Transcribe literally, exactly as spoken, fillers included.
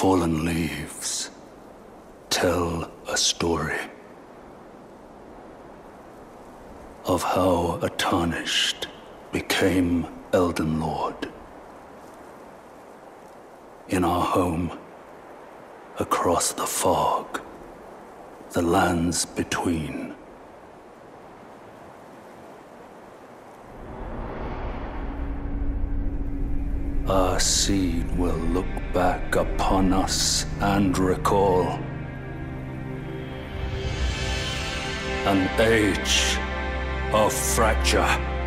fallen leaves tell a story of how a Tarnished became Elden Lord. In our home, across the fog, the lands between. Our seed will look back upon us and recall an age of fracture.